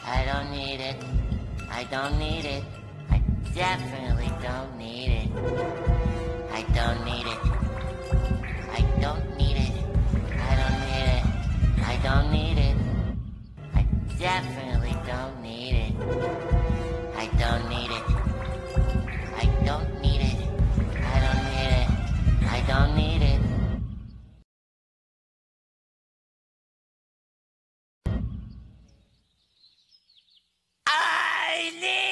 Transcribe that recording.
I don't need it. I don't need it. I definitely don't need it. I don't need it. I don't need it. I don't need it. I don't need it. I definitely don't need it. I don't need it. I don't need it. I don't need it. I don't need it. I need